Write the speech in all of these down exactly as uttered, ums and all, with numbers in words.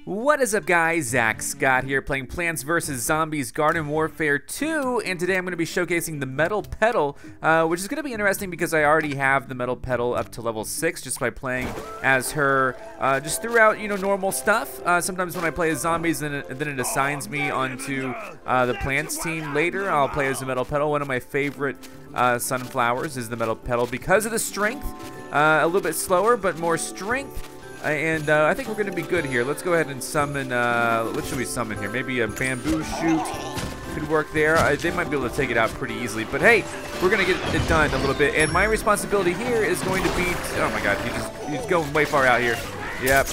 What is up, guys? Zack Scott here, playing Plants versus. Zombies Garden Warfare two, and today I'm going to be showcasing the Metal Petal, uh, which is going to be interesting because I already have the Metal Petal up to level six just by playing as her uh, just throughout, you know, normal stuff. Uh, sometimes when I play as zombies, then it, then it assigns me onto uh, the Plants team later. I'll play as the Metal Petal. One of my favorite uh, sunflowers is the Metal Petal because of the strength. Uh, a little bit slower, but more strength. And uh, I think we're going to be good here. Let's go ahead and summon, uh, what should we summon here? Maybe a bamboo shoot could work there. Uh, they might be able to take it out pretty easily. But hey, we're going to get it done a little bit. And my responsibility here is going to be, oh my god, he just, he's going way far out here. Yep.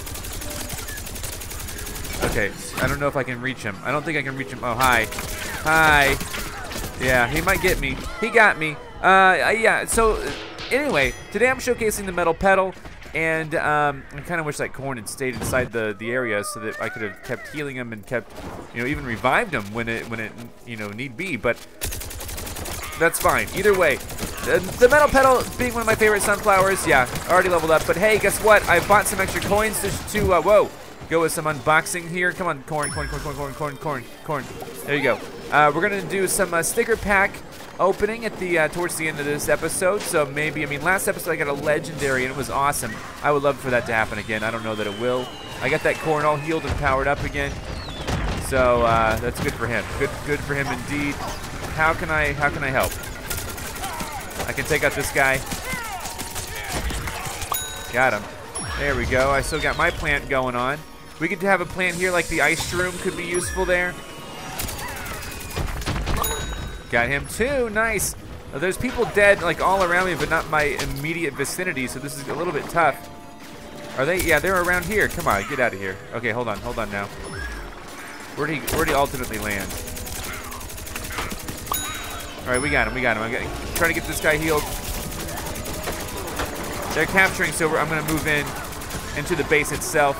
Okay, I don't know if I can reach him. I don't think I can reach him. Oh, hi. Hi. Yeah, he might get me. He got me. Uh, yeah, so anyway, today I'm showcasing the Metal Petal. And um, I kind of wish that corn had stayed inside the the area so that I could have kept healing him and kept, you know, even revived him when it when it you know need be. But that's fine. Either way, the, the Metal Petal being one of my favorite sunflowers. Yeah, already leveled up. But hey, guess what? I bought some extra coins to, to uh, whoa, go with some unboxing here. Come on, corn, corn, corn, corn, corn, corn, corn, corn. There you go. Uh, we're gonna do some uh, sticker pack opening at the uh, towards the end of this episode, so maybe, I mean, last episode I got a legendary and it was awesome. I would love for that to happen again. I don't know that it will. I got that corn all healed and powered up again, so uh, that's good for him. Good, good for him indeed. How can I, how can I help? I can take out this guy. Got him. There we go. I still got my plant going on. We could have a plant here like the ice shroom could be useful there. Got him too, nice. Uh, there's people dead like all around me, but not my immediate vicinity, so this is a little bit tough. Are they? Yeah, they're around here. Come on, get out of here. Okay, hold on, hold on now. Where'd he, where'd he ultimately land? All right, we got him, we got him. I'm getting, trying to get this guy healed. They're capturing, so I'm gonna move in into the base itself.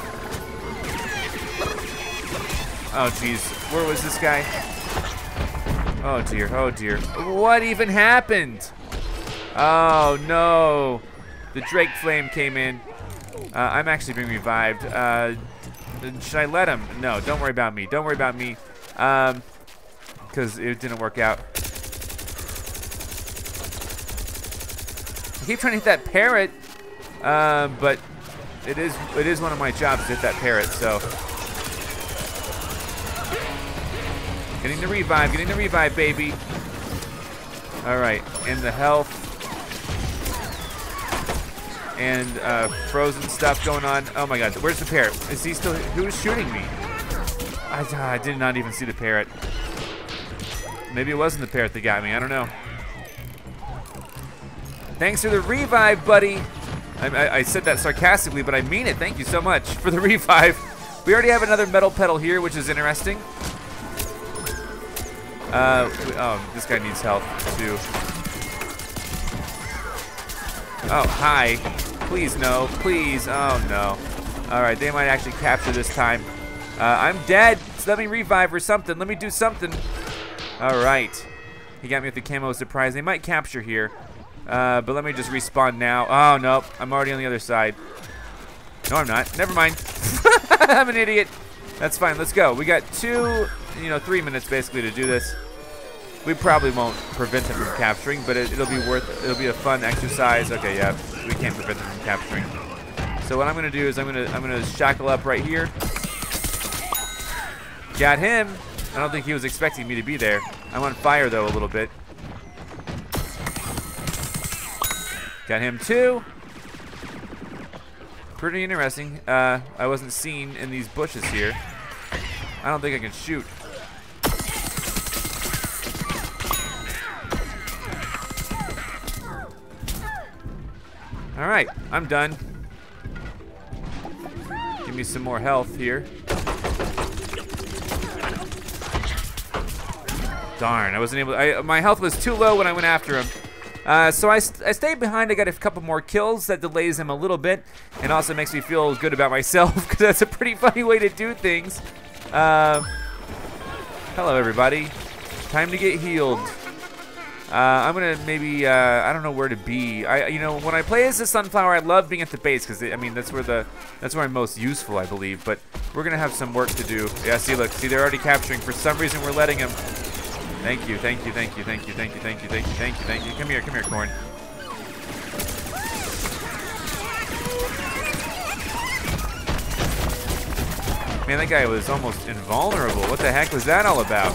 Oh, jeez, where was this guy? Oh dear, oh dear. What even happened? Oh no. The Drake Flame came in. Uh, I'm actually being revived. Uh, should I let him? No, don't worry about me. Don't worry about me. Um, because it didn't work out. I keep trying to hit that parrot, uh, but it is it is one of my jobs to hit that parrot, so. Getting the revive, getting the revive, baby. All right, and the health. And uh, frozen stuff going on. Oh my god, where's the parrot? Is he still, who's shooting me? I, I did not even see the parrot. Maybe it wasn't the parrot that got me, I don't know. Thanks for the revive, buddy. I, I, I said that sarcastically, but I mean it. Thank you so much for the revive. We already have another Metal Petal here, which is interesting. Uh, oh, this guy needs help, too. Oh, hi. Please, no. Please. Oh, no. All right, they might actually capture this time. Uh, I'm dead, so let me revive or something. Let me do something. All right. He got me with the camo surprise. They might capture here, uh, but let me just respawn now. Oh, nope. I'm already on the other side. No, I'm not. Never mind. I'm an idiot. That's fine. Let's go. We got two, you know, three minutes basically to do this. We probably won't prevent them from capturing, but it, it'll be worth. It'll be a fun exercise. Okay, yeah, we can't prevent them from capturing. So what I'm gonna do is I'm gonna I'm gonna shackle up right here. Got him. I don't think he was expecting me to be there. I'm on fire though a little bit. Got him too. Pretty interesting. Uh, I wasn't seen in these bushes here. I don't think I can shoot. All right, I'm done. Give me some more health here. Darn, I wasn't able to, I, my health was too low when I went after him. Uh, so I, st I stayed behind. I got a couple more kills. That delays him a little bit, and also makes me feel good about myself because that's a pretty funny way to do things. Uh, hello, everybody. Time to get healed. Uh, I'm gonna maybe, uh, I don't know where to be. I, you know, when I play as the Sunflower, I love being at the base because I mean that's where the, that's where I'm most useful, I believe. But we're gonna have some work to do. Yeah, see, look, see, they're already capturing. For some reason, we're letting them. Thank you, thank you, thank you, thank you, thank you, thank you, thank you, thank you, thank you. Come here, come here, Corn. Man, that guy was almost invulnerable. What the heck was that all about?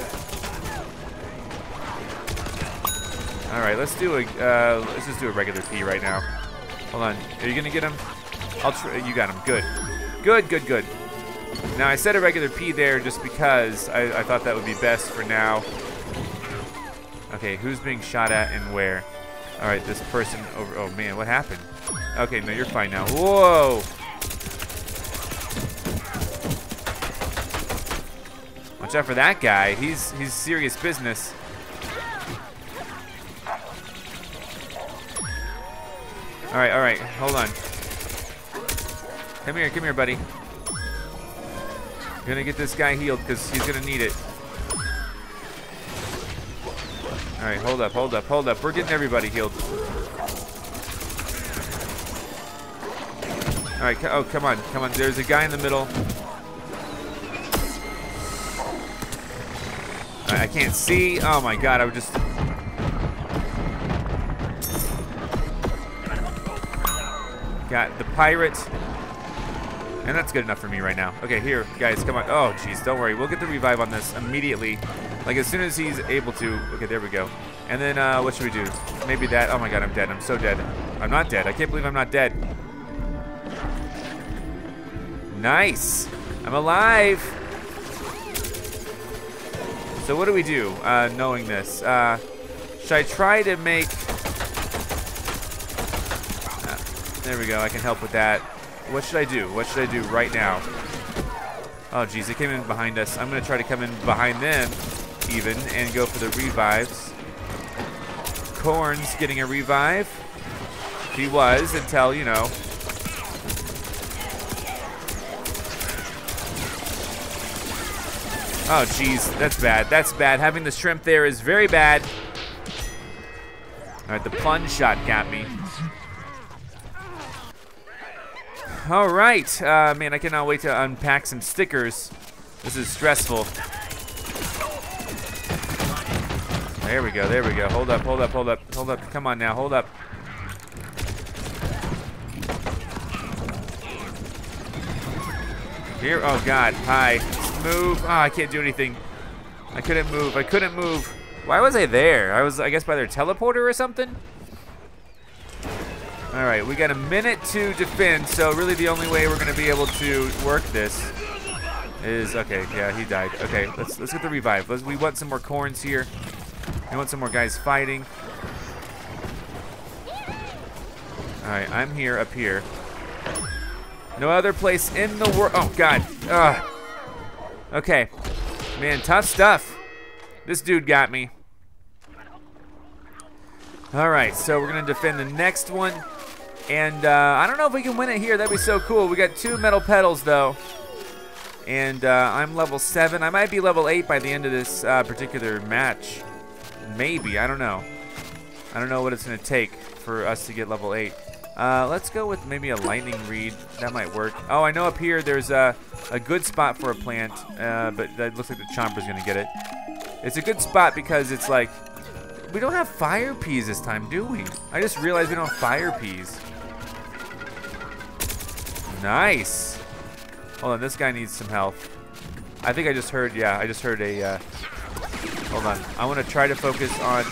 All right, let's do a uh, let's just do a regular P right now. Hold on, are you gonna get him? I'll try. You got him. Good, good, good, good. Now I said a regular P there just because I, I thought that would be best for now. Okay, who's being shot at and where? All right, this person over. Oh man, what happened? Okay, no, you're fine now. Whoa! Watch out for that guy. He's he's serious business. All right, all right, hold on. Come here, come here, buddy. I'm gonna get this guy healed because he's gonna need it. All right, hold up, hold up, hold up. We're getting everybody healed. All right, oh, come on, come on. There's a guy in the middle. All right, I can't see. Oh my God, I would just. Got the pirate. And that's good enough for me right now. Okay, here, guys, come on. Oh, jeez, don't worry. We'll get the revive on this immediately. Like, as soon as he's able to. Okay, there we go. And then, uh, what should we do? Maybe that. Oh, my God, I'm dead. I'm so dead. I'm not dead. I can't believe I'm not dead. Nice. I'm alive. So what do we do, uh, knowing this? Uh, should I try to make... There we go, I can help with that. What should I do? What should I do right now? Oh, geez, they came in behind us. I'm going to try to come in behind them, even, and go for the revives. Corn's getting a revive. He was until, you know. Oh, geez, that's bad. That's bad. Having the shrimp there is very bad. All right, the plunge shot got me. All right, uh, man, I cannot wait to unpack some stickers. This is stressful. There we go, there we go. Hold up, hold up, hold up, hold up. Come on now, hold up. Here, oh God, hi. Move, oh, I can't do anything. I couldn't move, I couldn't move. Why was I there? I was, I guess, by their teleporter or something? All right, we got a minute to defend, so really the only way we're gonna be able to work this is, okay, yeah, he died. Okay, let's let's get the revive. Let's, we want some more corns here. We want some more guys fighting. All right, I'm here, up here. No other place in the world. Oh God. Ugh. Okay, man, tough stuff. This dude got me. All right, so we're gonna defend the next one. And uh, I don't know if we can win it here. That'd be so cool. We got two metal petals, though. And uh, I'm level seven. I might be level eight by the end of this uh, particular match. Maybe. I don't know. I don't know what it's going to take for us to get level eight. Uh, let's go with maybe a lightning reed. That might work. Oh, I know up here there's a, a good spot for a plant. Uh, but that looks like the Chomper's going to get it. It's a good spot because it's like... We don't have fire peas this time, do we? I just realized we don't have fire peas. Nice. Hold on, this guy needs some health. I think I just heard, yeah, I just heard a, uh, hold on. I want to try to focus on,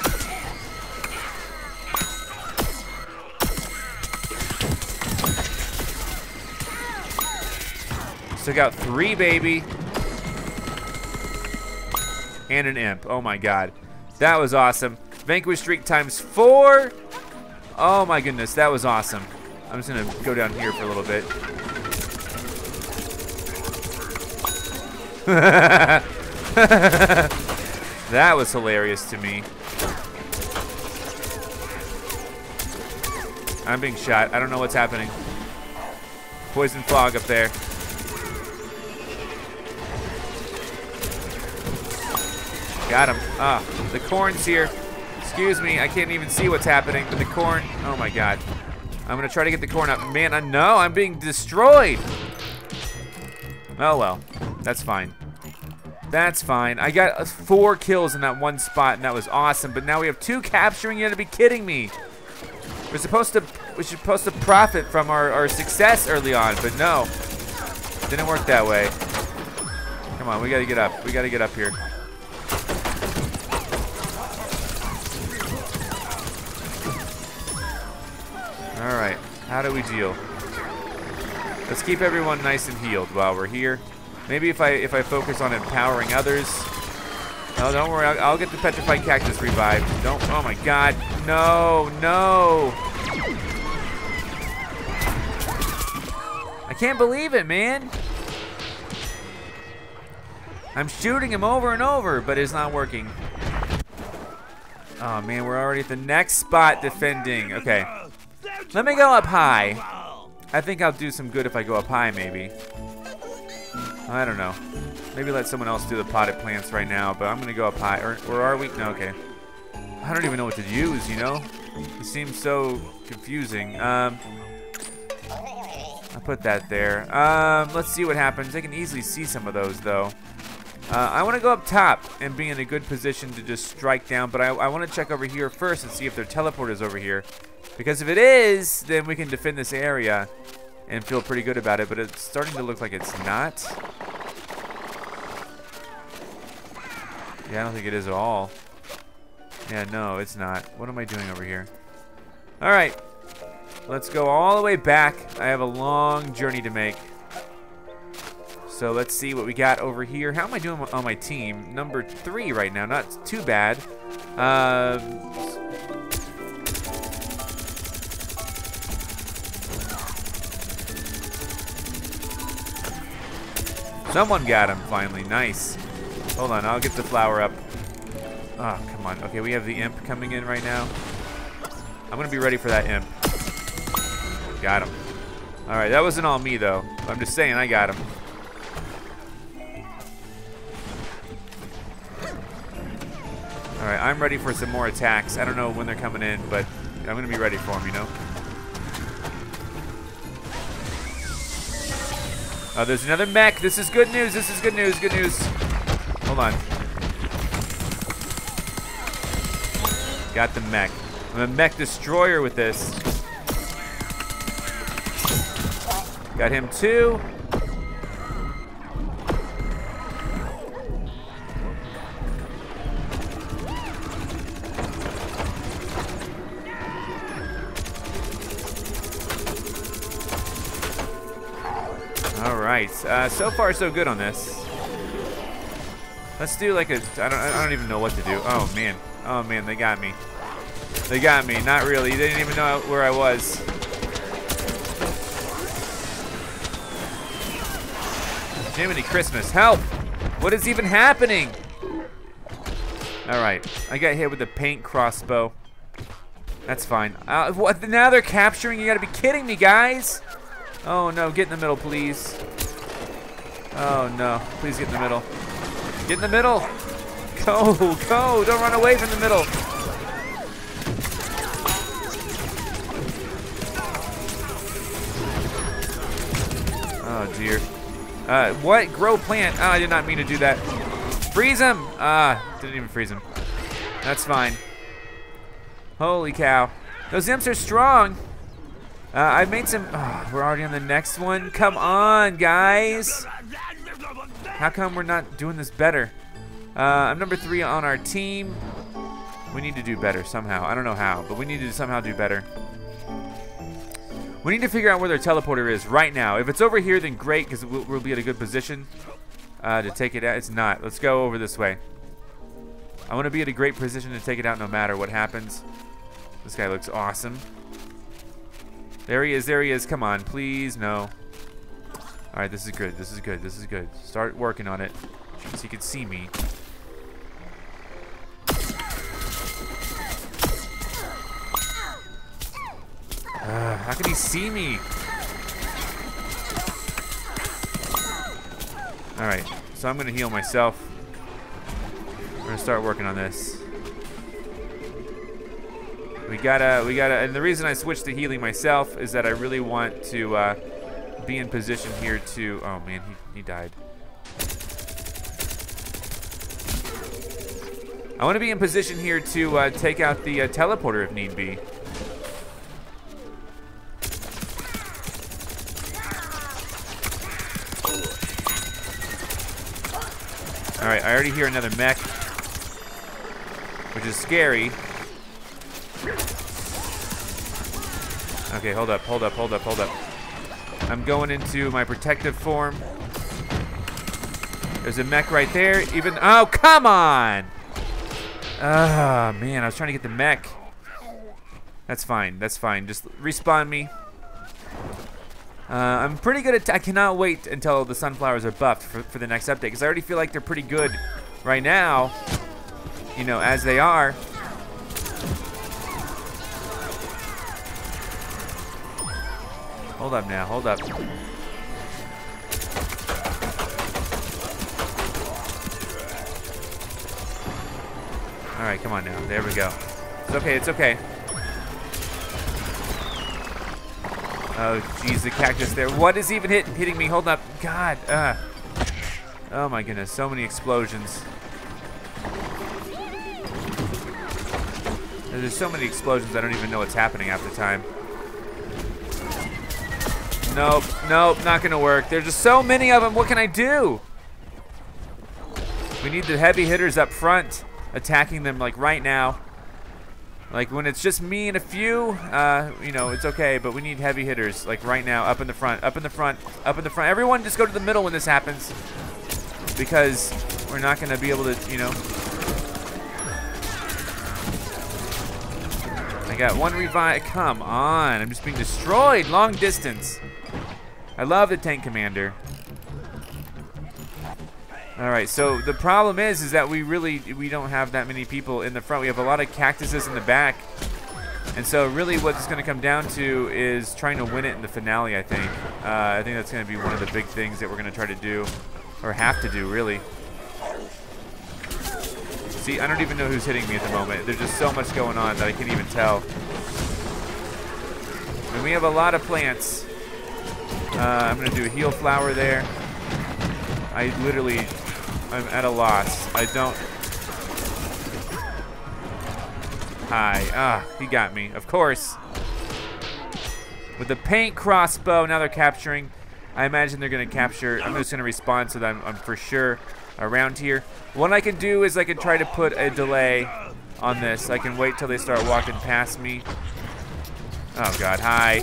still got three, baby. And an imp, oh my God. That was awesome. Vanquish streak times four. Oh my goodness, that was awesome. I'm just gonna go down here for a little bit. That was hilarious to me. I'm being shot. I don't know what's happening. Poison fog up there. Got him. Ah, the corn's here. Excuse Excuse me, I can't even see what's happening with the corn. Oh my god. I'm gonna try to get the corn up. Man, I know, I'm being destroyed. Oh well, that's fine. That's fine. I got four kills in that one spot, and that was awesome. But now we have two capturing. You gotta be kidding me. We're supposed to, we're supposed to profit from our, our success early on, but no, didn't work that way. Come on, we gotta get up. We gotta get up here. All right, how do we deal? Let's keep everyone nice and healed while we're here. Maybe if I if I focus on empowering others. No, don't worry. I'll, I'll get the petrified cactus revived. Don't. Oh my God. No, no. I can't believe it, man. I'm shooting him over and over, but it's not working. Oh man, we're already at the next spot defending. Okay. Let me go up high. I think I'll do some good if I go up high, maybe. I don't know. Maybe let someone else do the potted plants right now, but I'm gonna go up high. Or, or are we? No, okay. I don't even know what to use, you know? It seems so confusing. Um, I'll put that there. Um, let's see what happens. I can easily see some of those, though. Uh, I want to go up top and be in a good position to just strike down, but I, I want to check over here first and see if there are teleporters over here. Because if it is, then we can defend this area and feel pretty good about it, but it's starting to look like it's not. Yeah, I don't think it is at all. Yeah, no, it's not. What am I doing over here? All right, let's go all the way back. I have a long journey to make. So let's see what we got over here. How am I doing on my team? Number three right now, not too bad. Um, Someone got him finally. Nice. Hold on, I'll get the flower up. Oh, come on. Okay, we have the imp coming in right now. I'm gonna be ready for that imp. Got him. All right, that wasn't all me though. I'm just saying I got him. All right, I'm ready for some more attacks. I don't know when they're coming in, but I'm gonna be ready for them, you know? Oh, there's another mech. This is good news. This is good news. Good news. Hold on. Got the mech. I'm a mech destroyer with this. Got him too. All right, uh, so far so good on this. Let's do like a, I don't, I don't even know what to do. Oh man, oh man, they got me. They got me, not really. They didn't even know where I was. Jiminy Christmas, help! What is even happening? All right, I got hit with a paint crossbow. That's fine. Uh, what, now they're capturing? You gotta be kidding me, guys. Oh no, get in the middle, please. Oh no, please get in the middle. Get in the middle. Go, go, don't run away from the middle. Oh dear. Uh, what? Grow plant. Oh, I did not mean to do that. Freeze him. Ah, didn't even freeze him. That's fine. Holy cow. Those imps are strong. Uh, I've made some, oh, we're already on the next one. Come on, guys. How come we're not doing this better? Uh, I'm number three on our team. We need to do better somehow. I don't know how, but we need to somehow do better. We need to figure out where their teleporter is right now. If it's over here, then great, because we'll, we'll be at a good position uh, to take it out. It's not. Let's go over this way. I want to be at a great position to take it out no matter what happens. This guy looks awesome. There he is, there he is. Come on, please, no. All right, this is good, this is good, this is good. Start working on it so you can see me. Uh, how can he see me? All right, so I'm gonna heal myself. We're gonna start working on this. We gotta, we gotta, and the reason I switched to healing myself is that I really want to uh, be in position here to, oh man, he, he died. I want to be in position here to uh, take out the uh, teleporter if need be. All right, I already hear another mech, which is scary. Okay, hold up, hold up, hold up, hold up. I'm going into my protective form. There's a mech right there. Even, oh, come on! Ah, man, I was trying to get the mech. That's fine, that's fine. Just respawn me. Uh, I'm pretty good at, I cannot wait until the sunflowers are buffed for, for the next update, because I already feel like they're pretty good right now, you know, as they are. Hold up now, hold up. All right, come on now, there we go. It's okay, it's okay. Oh, geez, the cactus there. What is even hit, hitting me? Hold up. God. Uh. Oh, my goodness. So many explosions. There's so many explosions, I don't even know what's happening half the time. Nope. Nope. Not going to work. There's just so many of them. What can I do? We need the heavy hitters up front, attacking them, like, right now. Like, when it's just me and a few, uh, you know, it's okay, but we need heavy hitters, like right now, up in the front, up in the front, up in the front. Everyone just go to the middle when this happens, because we're not going to be able to, you know. I got one revive. Come on, I'm just being destroyed, long distance. I love the tank commander. All right, so the problem is, is that we really, we don't have that many people in the front. We have a lot of cactuses in the back. And so really what it's gonna come down to is trying to win it in the finale, I think. Uh, I think that's gonna be one of the big things that we're gonna try to do, or have to do, really. See, I don't even know who's hitting me at the moment. There's just so much going on that I can't even tell. And we have a lot of plants. Uh, I'm gonna do a heal flower there. I literally, I'm at a loss. I don't. Hi. Ah, he got me. Of course. With the paint crossbow, now they're capturing. I imagine they're going to capture. I'm just going to respond so that I'm, I'm for sure around here. What I can do is I can try to put a delay on this. I can wait till they start walking past me. Oh, God. Hi.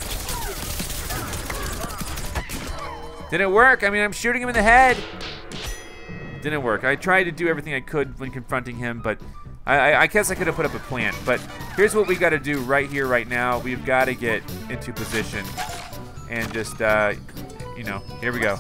Didn't work. I mean, I'm shooting him in the head. Didn't work. I tried to do everything I could when confronting him, but I, I, I guess I could have put up a plant. But here's what we got to do right here, right now. We've got to get into position and just, uh, you know, here we go.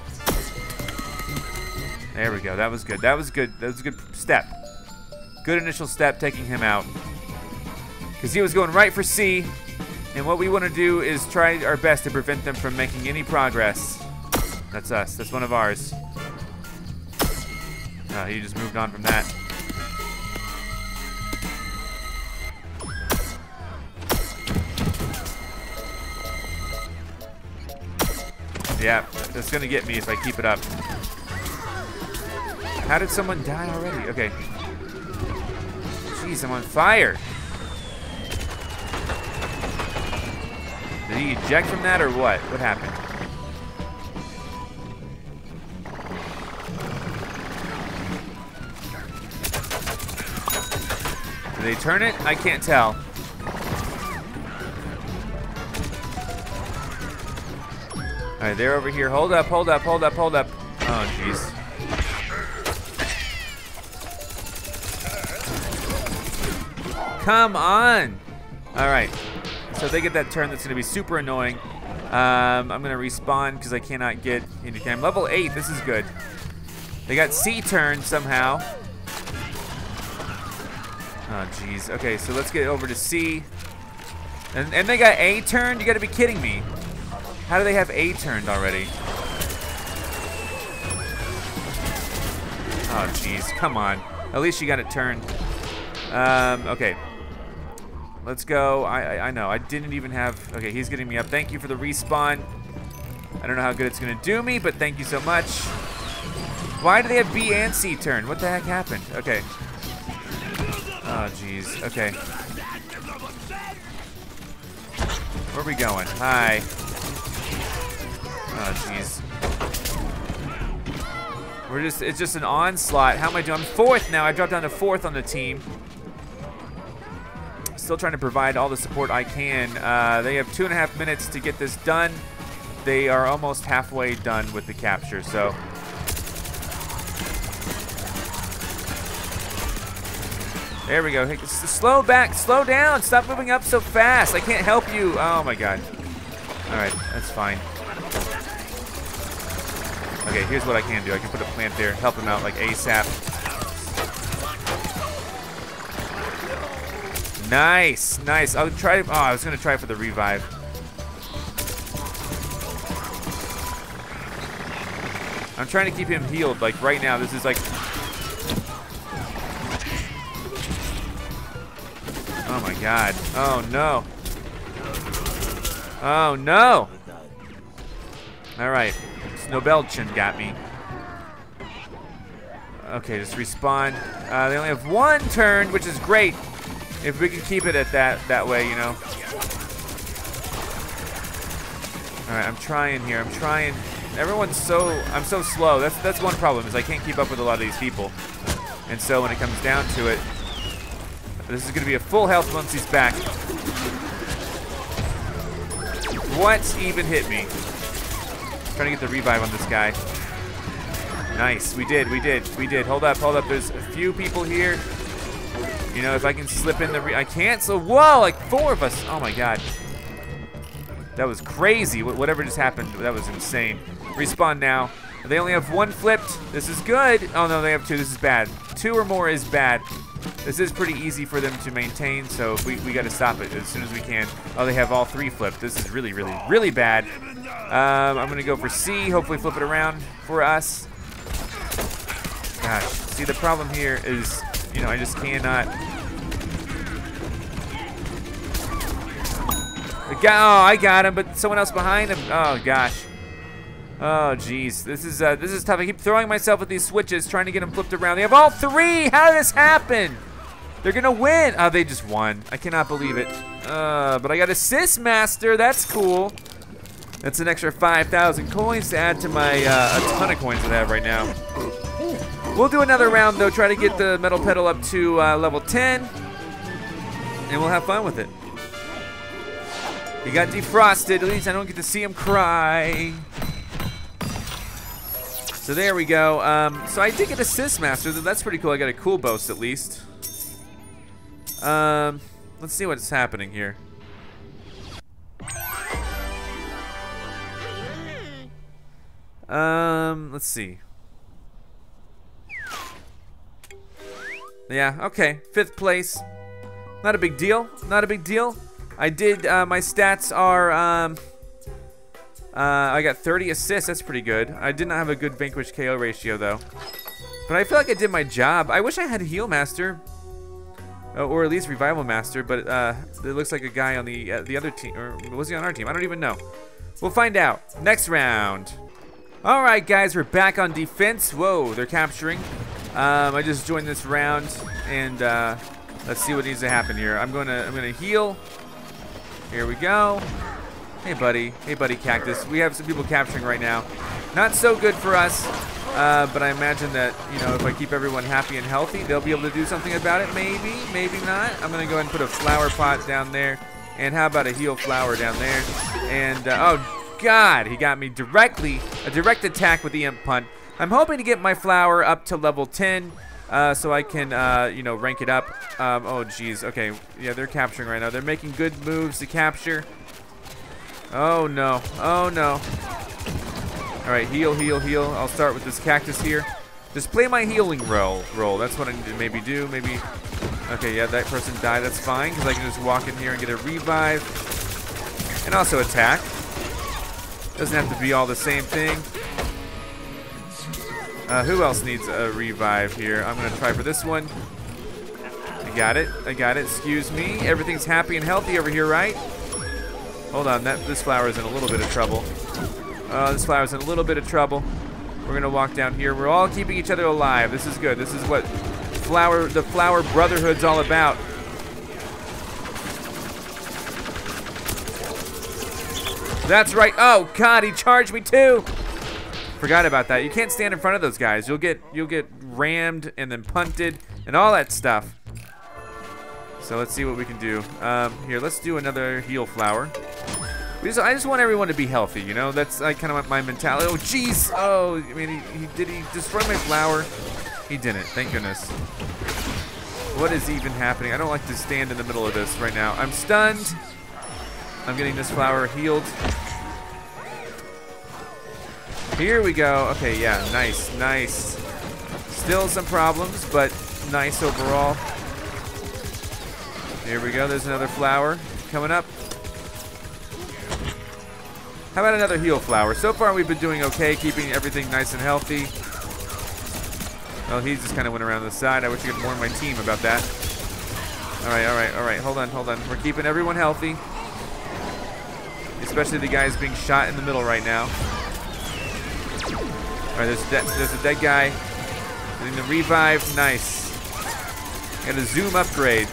There we go. That was good. That was good. That was a good step. Good initial step, taking him out. Because he was going right for C. And what we want to do is try our best to prevent them from making any progress. That's us. That's one of ours. Oh, he just moved on from that. Yeah, that's gonna get me if I keep it up. How did someone die already? Okay. Jeez, I'm on fire. Did he eject from that or what? What happened? Did they turn it? I can't tell. All right, they're over here. Hold up, hold up, hold up, hold up. Oh, jeez. Come on. All right. So if they get that turn, that's going to be super annoying. Um, I'm going to respawn because I cannot get into I'm level eight. This is good. They got C turn somehow. Oh, jeez. Okay, so let's get over to C. And, and they got A turned? You got to be kidding me. How do they have A turned already? Oh, jeez. Come on. At least you got it turned. Um, okay. Let's go. I, I I know. I didn't even have. Okay, he's getting me up. Thank you for the respawn. I don't know how good it's gonna do me, but thank you so much. Why do they have B and C turn? What the heck happened? Okay. Oh jeez. Okay. Where are we going? Hi. Oh jeez. We're just. It's just an onslaught. How am I doing? I'm fourth now. I dropped down to fourth on the team. Still trying to provide all the support I can. Uh, they have two and a half minutes to get this done. They are almost halfway done with the capture, so. There we go. Hey, slow back, slow down. Stop moving up so fast. I can't help you. Oh my God. All right, that's fine. Okay, here's what I can do. I can put a plant there, help him out like ASAP. Nice, nice. I'll try. Oh, I was gonna try for the revive. I'm trying to keep him healed. Like right now, this is like. Oh my God. Oh no. Oh no. All right. Snowbelchin got me. Okay, just respawn. Uh, they only have one turn, which is great. If we can keep it at that that way, you know. All right, I'm trying here. I'm trying. Everyone's so. I'm so slow. That's that's one problem is I can't keep up with a lot of these people. And so when it comes down to it, this is going to be a full health once he's back. What even hit me? Trying to get the revive on this guy. Nice. We did. We did. We did. Hold up. Hold up. There's a few people here. You know, if I can slip in the re I can't. So, whoa, like four of us. Oh, my God. That was crazy. Whatever just happened, that was insane. Respawn now. They only have one flipped. This is good. Oh, no, they have two. This is bad. Two or more is bad. This is pretty easy for them to maintain, so we, we got to stop it as soon as we can. Oh, they have all three flipped. This is really, really, really bad. Um, I'm going to go for C, hopefully flip it around for us. Gosh, see, the problem here is, you know, I just cannot. I got, oh, I got him, but someone else behind him. Oh, gosh. Oh, jeez. This is uh, this is tough. I keep throwing myself at these switches, trying to get them flipped around. They have all three. How did this happen? They're going to win. Oh, they just won. I cannot believe it. Uh, but I got Assist Master. That's cool. That's an extra five thousand coins to add to my uh, a ton of coins that I have right now. We'll do another round, though. Try to get the Metal Petal up to uh, level ten. And we'll have fun with it. He got defrosted. At least I don't get to see him cry. So there we go. Um, so I did get Assist Master. That's pretty cool. I got a cool boast at least. Um, let's see what's happening here. Um, let's see. Yeah, okay. Fifth place. Not a big deal. Not a big deal. I did, uh, my stats are, um, uh, I got thirty assists. That's pretty good. I did not have a good Vanquish K O ratio, though. But I feel like I did my job. I wish I had Heal Master. Uh, or at least Revival Master, but uh, it looks like a guy on the uh, the other team. Or was he on our team? I don't even know. We'll find out. Next round. All right, guys, we're back on defense. Whoa, they're capturing. Um, I just joined this round, and uh, let's see what needs to happen here. I'm gonna I'm gonna heal. Here we go. Hey, buddy. Hey, buddy, Cactus. We have some people capturing right now. Not so good for us, uh, but I imagine that, you know, if I keep everyone happy and healthy, they'll be able to do something about it. Maybe, maybe not. I'm gonna go ahead and put a flower pot down there, and how about a heal flower down there? And uh, oh God, he got me directly. A direct attack with the imp punt. I'm hoping to get my flower up to level ten. Uh, so I can, uh, you know, rank it up. Um, oh, geez. Okay. Yeah, they're capturing right now. They're making good moves to capture. Oh, no. Oh, no. All right. Heal, heal, heal. I'll start with this cactus here. Just play my healing role. Roll. That's what I need to maybe do. Maybe. Okay, yeah, that person died. That's fine, because I can just walk in here and get a revive. And also attack. Doesn't have to be all the same thing. Uh, who else needs a revive here? I'm going to try for this one. got it. I got it. Excuse me. Everything's happy and healthy over here, right? Hold on. That this flower is in a little bit of trouble. Oh, this flower's in a little bit of trouble. We're gonna walk down here. We're all keeping each other alive. This is good. This is what flower, the flower brotherhood's all about. That's right. Oh God, he charged me too. Forgot about that. You can't stand in front of those guys. You'll get you'll get rammed and then punted and all that stuff. So let's see what we can do. Um, here, let's do another heal flower. We just, I just want everyone to be healthy, you know? That's like kind of my mentality. Oh, jeez. Oh, I mean, he, he did he destroy my flower? He didn't. Thank goodness. What is even happening? I don't like to stand in the middle of this right now. I'm stunned. I'm getting this flower healed. Here we go. Okay, yeah, nice, nice. Still some problems, but nice overall. Here we go. There's another flower coming up. How about another heal flower? So far, we've been doing okay, keeping everything nice and healthy. Well, he just kind of went around the side. I wish I could warn my team about that. All right, all right, all right. Hold on, hold on. We're keeping everyone healthy. Especially the guys being shot in the middle right now. All right, there's a dead, there's a dead guy. Getting the revive, nice. Got a zoom upgrade.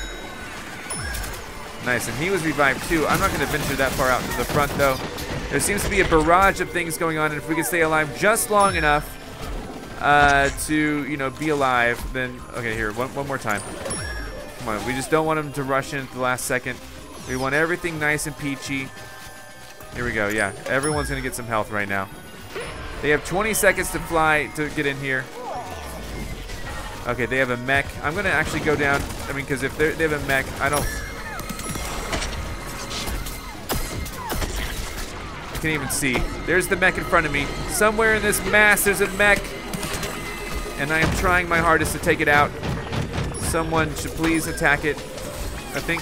Nice, and he was revived too. I'm not gonna venture that far out to the front though. There seems to be a barrage of things going on, and if we can stay alive just long enough uh, to, you know, be alive, then, okay, here, one, one more time. Come on, we just don't want him to rush in at the last second. We want everything nice and peachy. Here we go, yeah. Everyone's gonna get some health right now. They have twenty seconds to fly to get in here. Okay, they have a mech. I'm gonna actually go down, I mean, because if they have a mech, I don't, I can't even see. There's the mech in front of me. Somewhere in this mass, there's a mech. And I am trying my hardest to take it out. Someone should please attack it. I think.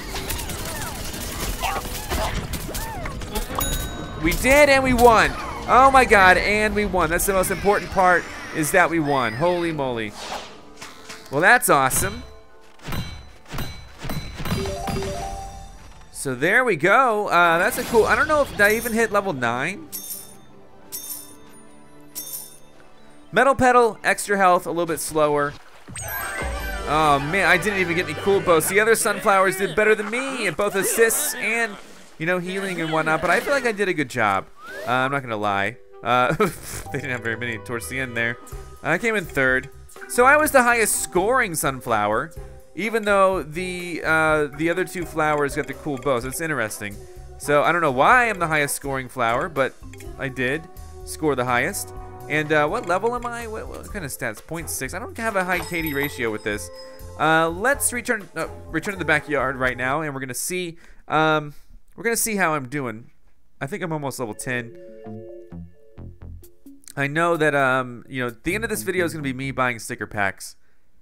We did, and we won. Oh my God, and we won. That's the most important part, is that we won. Holy moly. Well, that's awesome. So there we go. Uh, that's a cool. I don't know if did I even hit level nine. Metal Petal, extra health, a little bit slower. Oh man, I didn't even get any cool bows. The other sunflowers did better than me in both assists and, you know, healing and whatnot. But I feel like I did a good job. Uh, I'm not gonna lie. Uh, they didn't have very many towards the end there. I came in third, so I was the highest scoring sunflower. Even though the uh, the other two flowers got the cool bows. It's interesting. So I don't know why I'm the highest scoring flower, but I did score the highest. And uh, what level am I? What, what kind of stats? zero point six. I don't have a high K D ratio with this. Uh, let's return uh, return to the backyard right now, and we're gonna see um, we're gonna see how I'm doing. I think I'm almost level ten. I know that um, you know, the end of this video is gonna be me buying sticker packs.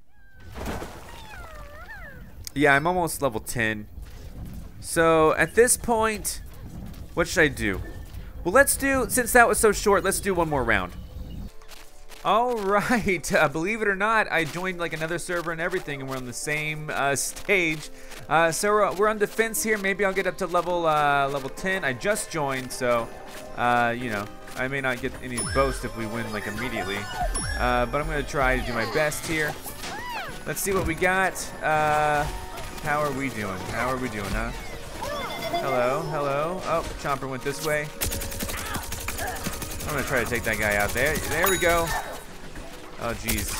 Yeah, I'm almost level ten. So at this point, what should I do? Well, let's do, since that was so short, let's do one more round. All right, uh, believe it or not, I joined like another server and everything, and we're on the same uh, stage. Uh, so we're, we're on defense here. Maybe I'll get up to level uh, level ten. I just joined, so uh, you know, I may not get any boast if we win like immediately. Uh, but I'm gonna try to do my best here. Let's see what we got. Uh, how are we doing? How are we doing, huh? Hello, hello. Oh, Chomper went this way. I'm gonna try to take that guy out there. There we go. Oh, jeez.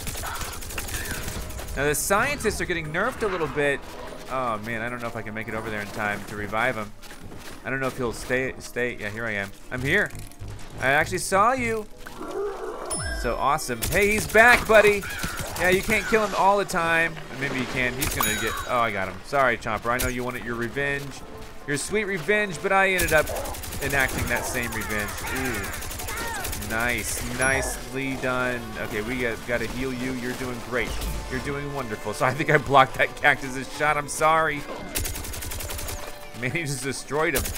Now the scientists are getting nerfed a little bit. Oh man, I don't know if I can make it over there in time to revive him. I don't know if he'll stay. Stay. Yeah, here I am. I'm here. I actually saw you. So awesome. Hey, he's back, buddy. Yeah, you can't kill him all the time. Maybe you can. He's gonna get. Oh, I got him. Sorry, Chomper. I know you wanted your revenge, your sweet revenge, but I ended up enacting that same revenge. Ooh, nice, nicely done. Okay, we got, got to heal you. You're doing great. You're doing wonderful. So I think I blocked that cactus's shot. I'm sorry. Man, he just destroyed him.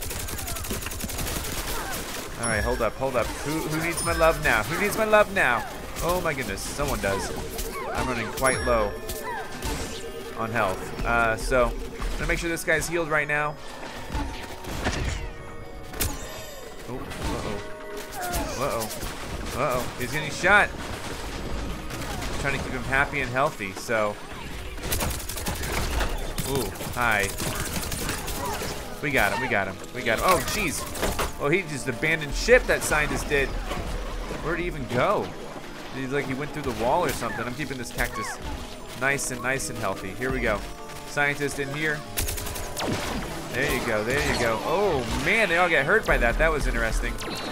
All right, hold up, hold up. Who, who needs my love now? Who needs my love now? Oh my goodness, someone does. I'm running quite low. on health. Uh, so I'm gonna make sure this guy's healed right now. Oh, uh-oh. Uh-oh. Uh-oh. He's getting shot. I'm trying to keep him happy and healthy, so. Ooh, hi. We got him, we got him, we got him. Oh, jeez. Oh, he just abandoned ship, that scientist did. Where'd he even go? He's like he went through the wall or something. I'm keeping this cactus nice and nice and healthy. Here we go. Scientist in here. There you go, there you go. Oh, man, they all get hurt by that. That was interesting.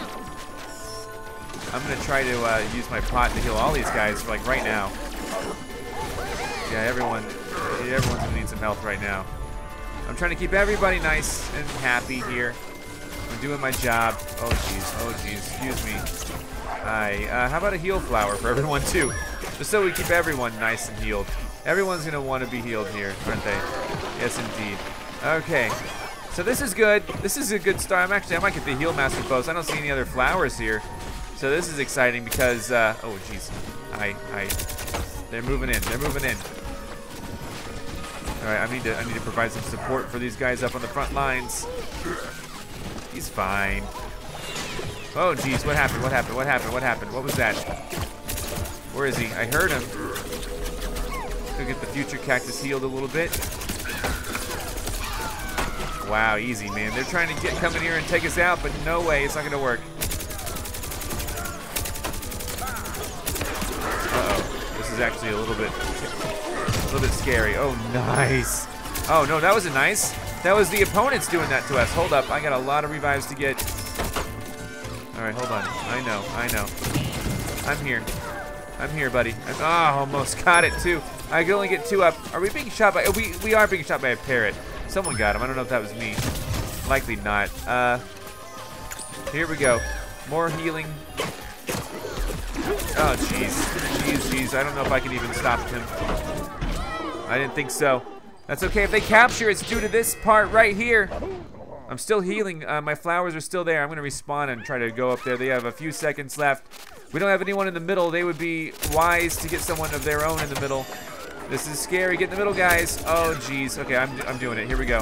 I'm gonna try to uh, use my pot to heal all these guys, like right now. Yeah, everyone, everyone's gonna need some health right now. I'm trying to keep everybody nice and happy here. I'm doing my job. Oh, jeez, oh, jeez, excuse me. Hi, uh, how about a heal flower for everyone too? Just so we keep everyone nice and healed. Everyone's gonna want to be healed here, aren't they? Yes, indeed. Okay, so this is good. This is a good start. I'm actually, I might get the heal master post. I don't see any other flowers here. So this is exciting because, uh, oh jeez, I, I, they're moving in, they're moving in. All right, I need to, I need to provide some support for these guys up on the front lines. He's fine. Oh jeez, what happened, what happened, what happened, what happened, what was that? Where is he? I heard him. Go get the future cactus healed a little bit. Wow, easy, man. They're trying to get come in here and take us out, but no way, it's not gonna work. Uh-oh, this is actually a little bit, a little bit scary. Oh, nice. Oh no, that wasn't nice. That was the opponents doing that to us. Hold up, I got a lot of revives to get. All right, hold on. I know, I know. I'm here. I'm here, buddy. I'm, oh, almost got it too. I can only get two up. Are we being shot by? Oh, we we are being shot by a parrot. Someone got him. I don't know if that was me. Likely not. Uh, here we go. More healing. Oh, jeez. Jeez, jeez. I don't know if I can even stop him. I didn't think so. That's okay. If they capture, it's due to this part right here. I'm still healing. Uh, my flowers are still there. I'm going to respawn and try to go up there. They have a few seconds left. We don't have anyone in the middle. They would be wise to get someone of their own in the middle. This is scary. Get in the middle, guys. Oh, jeez. Okay, I'm, I'm doing it. Here we go.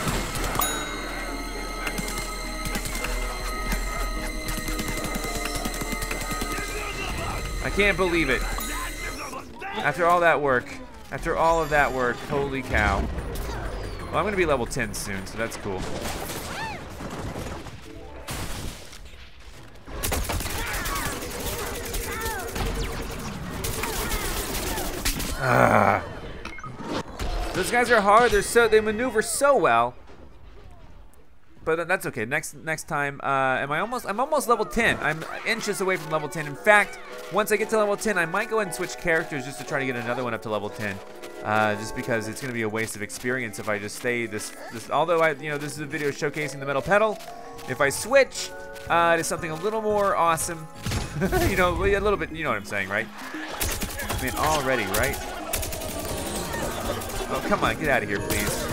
I can't believe it. After all that work. After all of that work. Holy cow. Well, I'm going to be level ten soon, so that's cool. Ah. Those guys are hard. They're so they maneuver so well. But that's okay. Next next time, uh, am I almost? I'm almost level ten. I'm inches away from level ten. In fact, once I get to level ten, I might go ahead and switch characters just to try to get another one up to level ten. Uh, just because it's going to be a waste of experience if I just stay this. This although I, you know, this is a video showcasing the metal pedal. If I switch uh, to something a little more awesome, you know, a little bit. You know what I'm saying, right? I mean, already, right? Oh, come on, get out of here, please.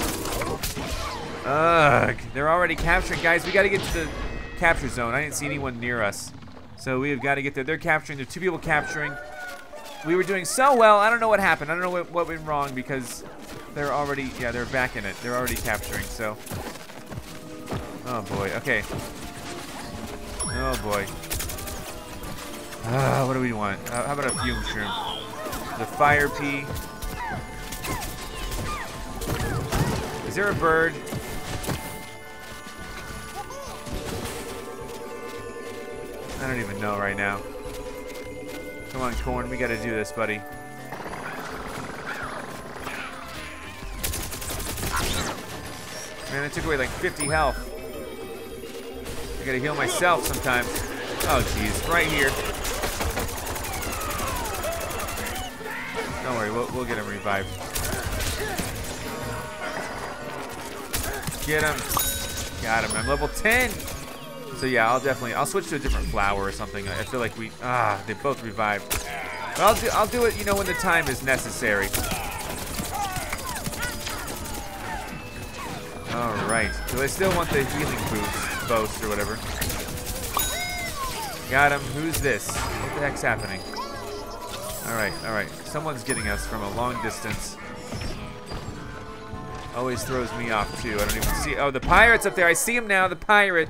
Ugh, they're already capturing. Guys, we got to get to the capture zone. I didn't see anyone near us. So we have got to get there. They're capturing. There are two people capturing. We were doing so well. I don't know what happened. I don't know what, what went wrong because they're already, yeah, they're back in it. They're already capturing, so. Oh, boy. Okay. Oh, boy. Ah, what do we want? Uh, how about a fume shroom? The fire pea. Is there a bird? I don't even know right now. Come on, Corn, we gotta do this, buddy. Man, I took away like fifty health. I gotta heal myself sometimes. Oh, jeez, right here. Don't worry, we'll, we'll get him revived. Get him. Got him. I'm level ten. So yeah, I'll definitely, I'll switch to a different flower or something. I feel like we, ah, they both revived. But I'll do, I'll do it, you know, when the time is necessary. All right. So I still want the healing boost, boast or whatever. Got him. Who's this? What the heck's happening? All right, all right. Someone's getting us from a long distance. Always throws me off too. I don't even see. Oh, the pirate's up there. I see him now. The pirate.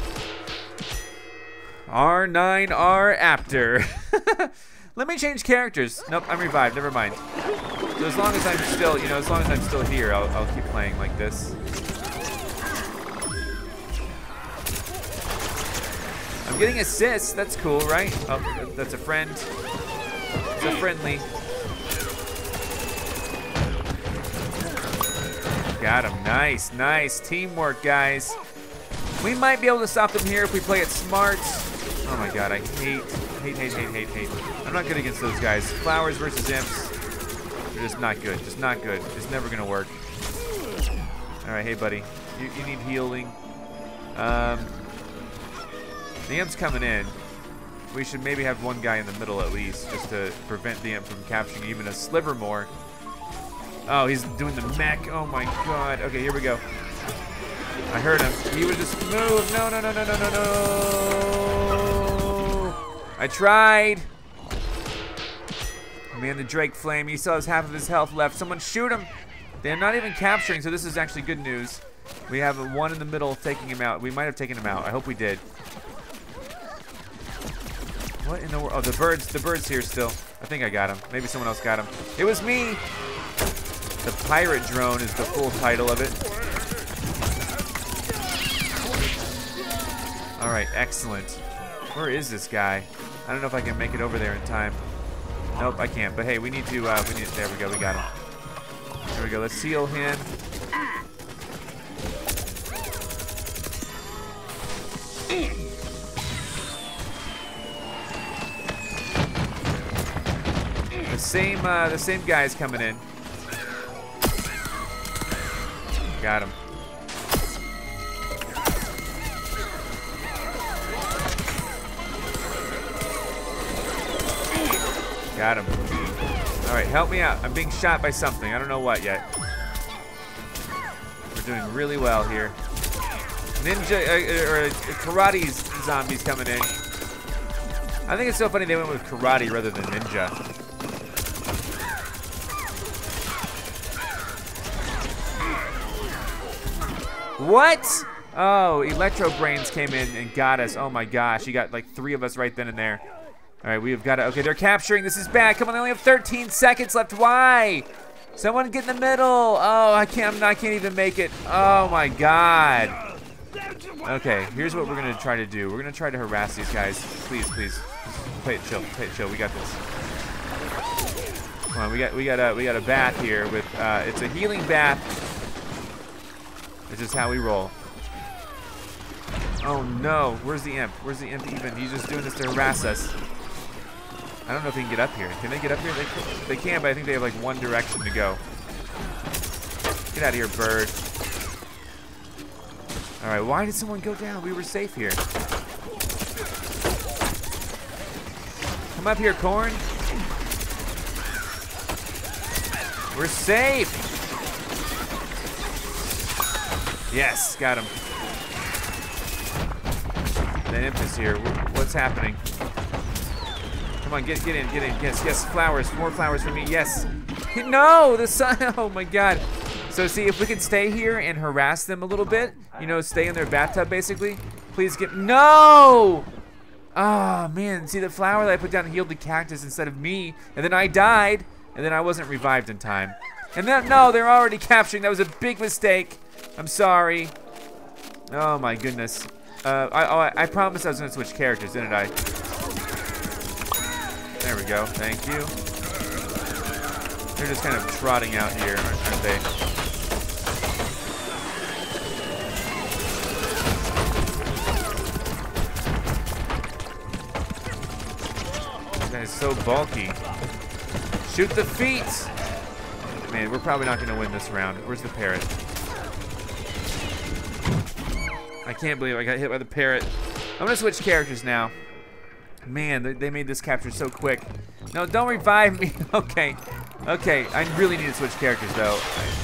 R nine R Aptor. Let me change characters. Nope, I'm revived. Never mind. So as long as I'm still, you know, as long as I'm still here, I'll, I'll keep playing like this. I'm getting assists. That's cool, right? Oh, that's a friend. It's a friendly. Got him. Nice, nice. Teamwork, guys. We might be able to stop them here if we play it smart. Oh my god, I hate, hate, hate, hate, hate, hate. I'm not good against those guys. Flowers versus imps. They're just not good. Just not good. It's never gonna work. Alright, hey buddy. You, you need healing. Um, the imp's coming in. We should maybe have one guy in the middle at least, just to prevent the imp from capturing even a sliver more. Oh, he's doing the mech. Oh my god. Okay, here we go. I heard him. He would just move. No, no, no, no, no, no, no. I tried. Man, the Drake Flame. He still has half of his health left. Someone shoot him. They're not even capturing, so this is actually good news. We have a one in the middle taking him out. We might have taken him out. I hope we did. What in the world? Oh, the birds. The bird's here still. I think I got him. Maybe someone else got him. It was me. The pirate drone is the full title of it. All right, excellent. Where is this guy? I don't know if I can make it over there in time. Nope, I can't. But hey, we need to. Uh, we need. There we go. We got him. There we go. Let's seal him. The same. Uh, the same guy's coming in. Got him. Got him. All right, help me out. I'm being shot by something. I don't know what yet. We're doing really well here. Ninja uh, or uh, karate zombies coming in. I think it's so funny they went with karate rather than ninja. What? Oh, Electro Brains came in and got us. Oh my gosh, he got like three of us right then and there. All right, we've got to, okay, they're capturing. This is bad. Come on, they only have thirteen seconds left. Why? Someone get in the middle. Oh, I can't, I can't even make it. Oh my God. Okay, here's what we're gonna try to do. We're gonna try to harass these guys. Please, please, play it chill, play it chill. We got this. Come on, we got, we got a, we got a bath here with, uh, it's a healing bath. This is how we roll. Oh no, where's the imp? Where's the imp even? He's just doing this to harass us. I don't know if he can get up here. Can they get up here? They, they can, but I think they have like one direction to go. Get out of here, bird. All right, why did someone go down? We were safe here. Come up here, corn. We're safe. Yes, got him. The imp is here. What's happening? Come on, get get in, get in. Yes, yes, flowers. More flowers for me. Yes. No, the sun. Oh my God. So see, if we can stay here and harass them a little bit, you know, stay in their bathtub basically. Please get. No. Oh man. See, the flower that I put down healed the cactus instead of me, and then I died, and then I wasn't revived in time. And then no, they're already capturing. That was a big mistake. I'm sorry. Oh my goodness. Uh, I, oh, I promised I was going to switch characters, didn't I? There we go. Thank you. They're just kind of trotting out here, aren't they? This guy is so bulky. Shoot the feet! Man, we're probably not going to win this round. Where's the parrot? I can't believe I got hit by the parrot. I'm gonna switch characters now. Man, they, they made this capture so quick. No, don't revive me. Okay, okay. I really need to switch characters though.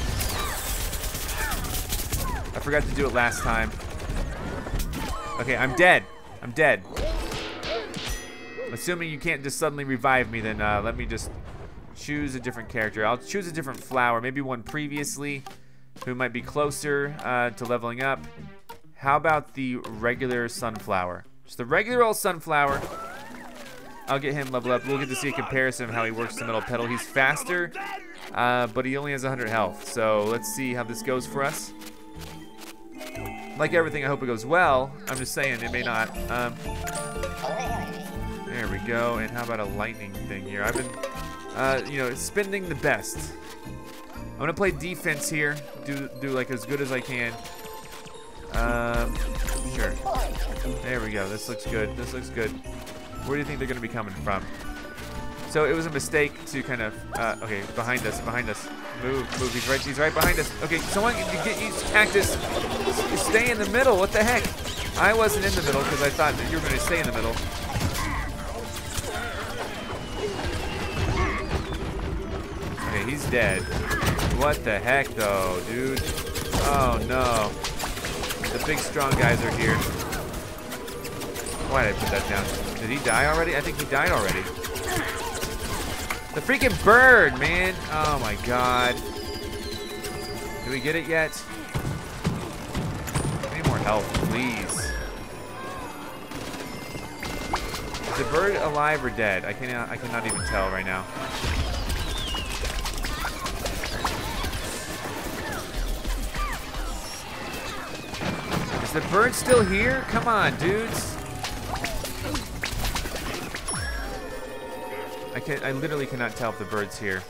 I forgot to do it last time. Okay, I'm dead. I'm dead. Assuming you can't just suddenly revive me, then uh, let me just choose a different character. I'll choose a different flower. Maybe one previously. who might be closer uh, to leveling up. How about the regular sunflower? Just the regular old sunflower. I'll get him leveled up. We'll get to see a comparison of how he works to Metal Petal. He's faster, uh, but he only has one hundred health. So let's see how this goes for us. Like everything, I hope it goes well. I'm just saying it may not. Um, there we go. And how about a lightning thing here? I've been, uh, you know, spending the best. I'm gonna play defense here. Do do like as good as I can. Um, sure. There we go. This looks good. This looks good. Where do you think they're gonna be coming from? So it was a mistake to kind of. Uh, okay, behind us. Behind us. Move, move. He's right. He's right behind us. Okay, someone get use cactus. Stay in the middle. What the heck? I wasn't in the middle because I thought that you were going to stay in the middle. Okay, he's dead. What the heck, though, dude? Oh no. The big strong guys are here. Why did I put that down? Did he die already? I think he died already. The freaking bird, man. Oh my god. Do we get it yet? I need more health, please. Is the bird alive or dead? I cannot I cannot even tell right now. Is the bird still here? Come on, dudes. I can I literally cannot tell if the bird's here.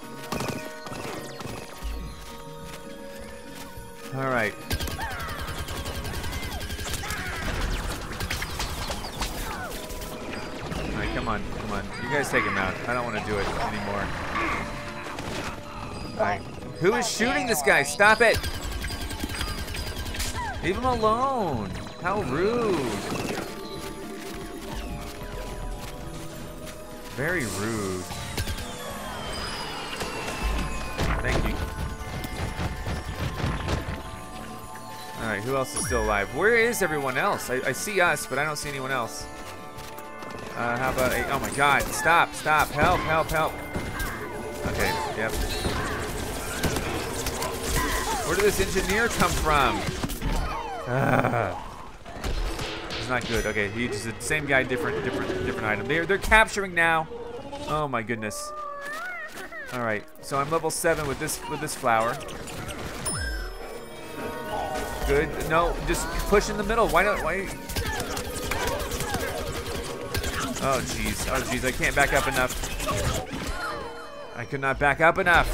All right. All right, come on, come on. You guys take him out. I don't want to do it anymore. All right. Who is shooting this guy? Stop it! Leave him alone. How rude. Very rude. Thank you. Alright, who else is still alive? Where is everyone else? I, I see us, but I don't see anyone else. Uh, how about a... Oh my god, stop, stop, help, help, help. Okay, yep. Where did this engineer come from? Ah. It's not good. Okay, he just the same guy, different, different, different item. They're they're capturing now. Oh my goodness. All right, so I'm level seven with this with this flower. Good. No, just push in the middle. Why not? Why? Oh jeez. Oh jeez. I can't back up enough. I could not back up enough.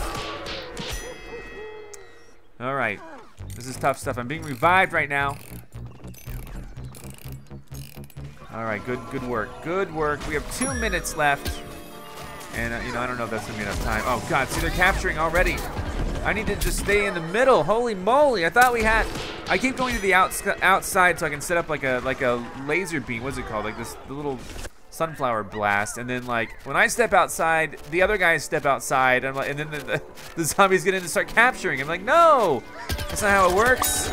All right. This is tough stuff. I'm being revived right now. All right, good, good work, good work. We have two minutes left, and uh, you know I don't know if that's gonna be enough time. Oh God, see they're capturing already. I need to just stay in the middle. Holy moly! I thought we had. I keep going to the outs outside so I can set up like a like a laser beam. What's it called? Like this the little sunflower blast, and then like when I step outside, the other guys step outside, and, I'm like, and then the, the, the zombies get in and start capturing. I'm like, no, that's not how it works.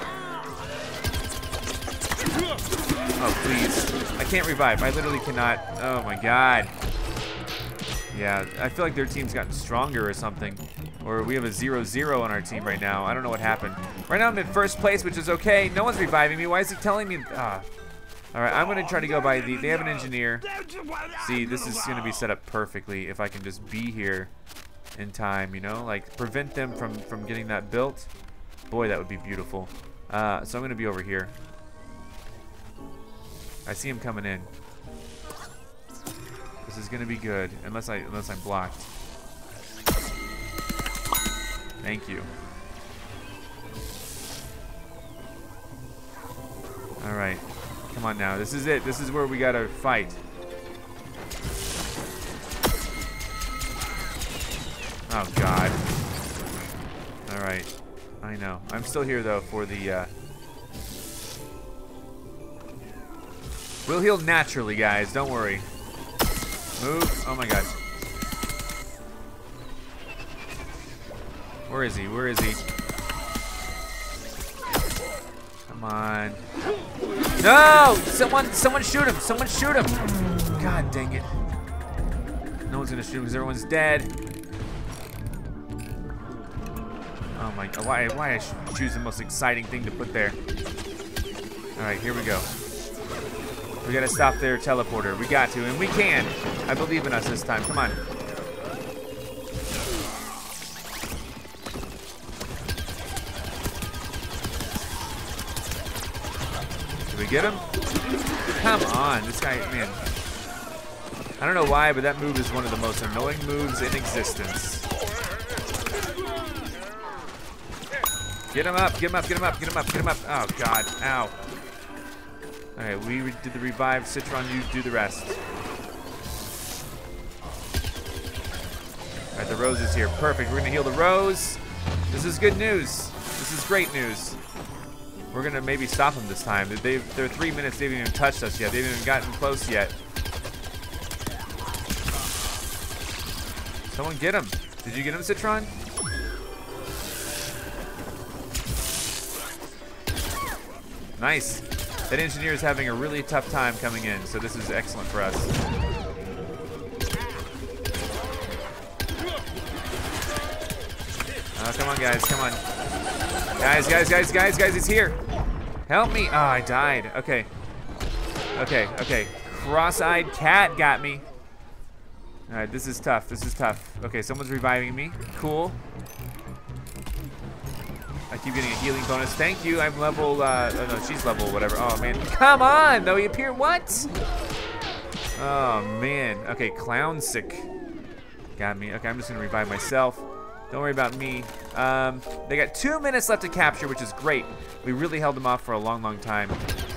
Oh please. I can't revive. I literally cannot. Oh my god. Yeah, I feel like their team's gotten stronger or something. Or we have a zero zero on our team right now. I don't know what happened. Right now I'm in first place, which is okay. No one's reviving me. Why is it telling me? Ah. All right, I'm gonna try to go by the, they have an engineer. See, this is gonna be set up perfectly if I can just be here in time, you know? Like prevent them from, from getting that built. Boy, that would be beautiful. Uh, so I'm gonna be over here. I see him coming in. This is gonna be good, unless I unless I'm blocked. Thank you. All right, come on now. This is it. This is where we gotta fight. Oh God. All right, I know. I'm still here though for the. Uh, We'll heal naturally, guys. Don't worry. Move. Oh my god. Where is he? Where is he? Come on. No! Someone, someone shoot him. Someone shoot him. God dang it. No one's gonna shoot him because everyone's dead. Oh my, why, why I should choose the most exciting thing to put there. All right, here we go. We gotta stop their teleporter. We got to, and we can. I believe in us this time. Come on. Did we get him? Come on, this guy, man. I don't know why, but that move is one of the most annoying moves in existence. Get him up, get him up, get him up, get him up, get him up. Oh, God, ow. Okay, we did the revive. Citron, you do the rest. All right, the rose is here. Perfect, we're gonna heal the rose. This is good news. This is great news. We're gonna maybe stop them this time. They've, they're three minutes, they haven't even touched us yet. They haven't even gotten close yet. Someone get him. Did you get him, Citron? Nice. That engineer is having a really tough time coming in, so this is excellent for us. Oh, come on, guys, come on. Guys, guys, guys, guys, guys, he's here. Help me. Oh, I died. Okay. Okay, okay. Cross-eyed cat got me. All right, this is tough. This is tough. Okay, someone's reviving me. Cool. I keep getting a healing bonus. Thank you. I'm level, uh, oh no, she's level whatever. Oh, man. Come on, though. You appear, what? Oh, man. Okay, clown sick. Got me. Okay, I'm just going to revive myself. Don't worry about me. Um, they got two minutes left to capture, which is great. We really held them off for a long, long time.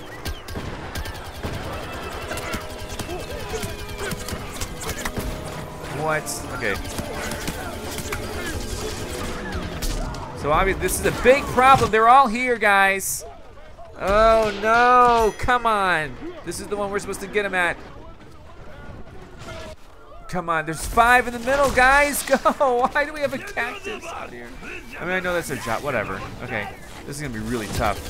What? Okay. So obviously this is a big problem. They're all here, guys. Oh no, come on. This is the one we're supposed to get them at. Come on, there's five in the middle, guys. Go. Why do we have a cactus out here? I mean, I know that's their job. Whatever. Okay, this is gonna be really tough.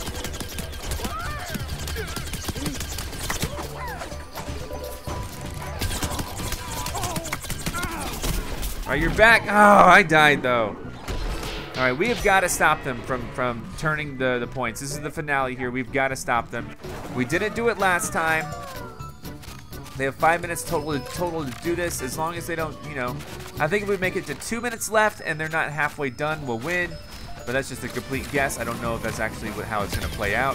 All right, you're back. Oh, I died though. All right, we have got to stop them from from turning the the points. This is the finale here. We've got to stop them. We didn't do it last time. They have five minutes total total to do this. As long as they don't, you know, I think if we make it to two minutes left and they're not halfway done, we'll win. But that's just a complete guess. I don't know if that's actually what, how it's gonna play out.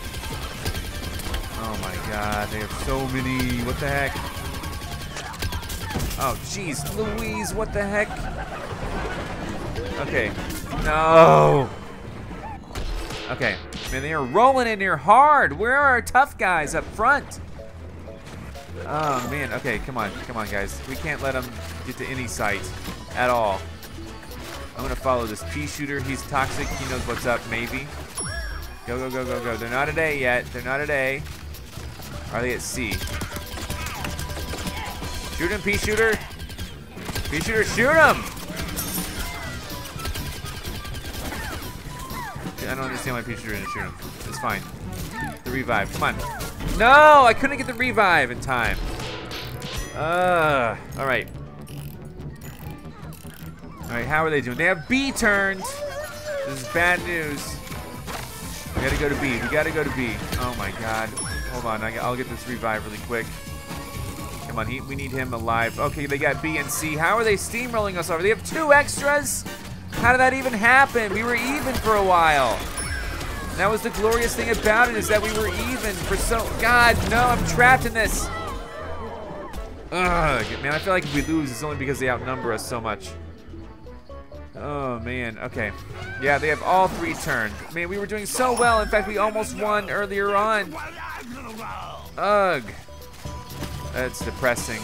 Oh my God, they have so many. What the heck? Oh, jeez, Louise, what the heck? Okay, no. Okay, man, they are rolling in here hard. Where are our tough guys up front? Oh, man, okay, come on, come on, guys. We can't let them get to any site at all. I'm gonna follow this Peashooter. He's toxic, he knows what's up, maybe. Go, go, go, go, go. They're not at A yet, they're not at A. Are they at C? Shoot him, Peashooter. Peashooter, shoot him! I don't understand why Peashooter didn't shoot him. It's fine. The revive, come on. No, I couldn't get the revive in time. Uh, all right. All right, how are they doing? They have B turned. This is bad news. We gotta go to B, we gotta go to B. Oh my God. Hold on, I'll get this revive really quick. Come on, he, we need him alive. Okay, they got B and C. How are they steamrolling us over? They have two extras? How did that even happen? We were even for a while. And that was the glorious thing about it, is that we were even for so... God, no, I'm trapped in this. Ugh, man, I feel like if we lose, it's only because they outnumber us so much. Oh, man, okay. Yeah, they have all three turned. Man, we were doing so well. In fact, we almost won earlier on. Ugh. That's depressing.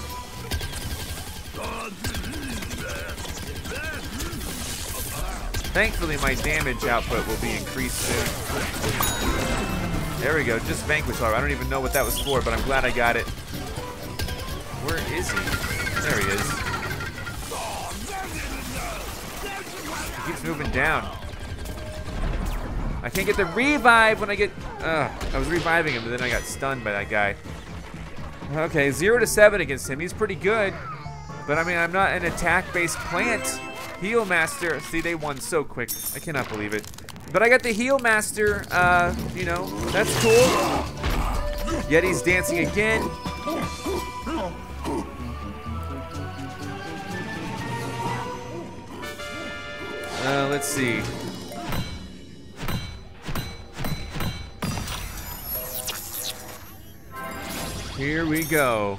Thankfully, my damage output will be increased soon. There we go, just Vanquish Orb. I don't even know what that was for, but I'm glad I got it. Where is he? There he is. He keeps moving down. I can't get the revive when I get... Uh, I was reviving him, but then I got stunned by that guy. Okay, zero to seven against him. He's pretty good. But I mean, I'm not an attack-based plant. Heal Master. See, they won so quick. I cannot believe it. But I got the Heal Master. Uh, you know, that's cool. Yeti's dancing again. Uh, let's see. Here we go.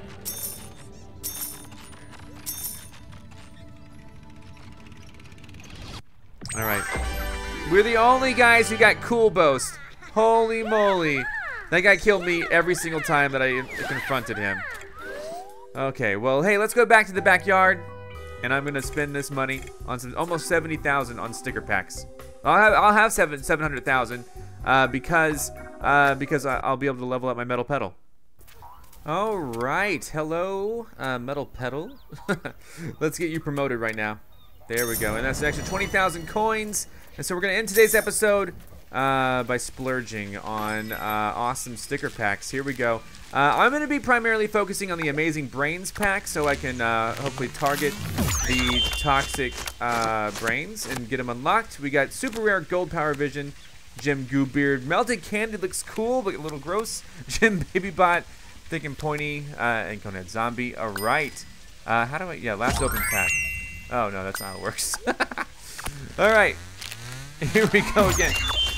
All right. We're the only guys who got cool boast. Holy moly. That guy killed me every single time that I confronted him. Okay, well, hey, let's go back to the backyard. And I'm gonna spend this money on some, almost seventy thousand on sticker packs. I'll have I'll have seven seven hundred thousand uh, because uh, because I'll be able to level up my metal pedal. All right, hello, uh, metal pedal. Let's get you promoted right now. There we go, and that's an extra twenty thousand coins. And so we're gonna end today's episode uh, by splurging on uh, awesome sticker packs. Here we go. Uh, I'm going to be primarily focusing on the Amazing Brains pack so I can uh, hopefully target the toxic uh, brains and get them unlocked. We got super rare gold power vision, Gem Goo Beard, melted candy looks cool but a little gross, Gem Baby Bot, thick and pointy, uh, and Conehead Zombie. All right. Uh, how do I, yeah, last open pack. Oh no, that's not how it works. All right. Here we go again.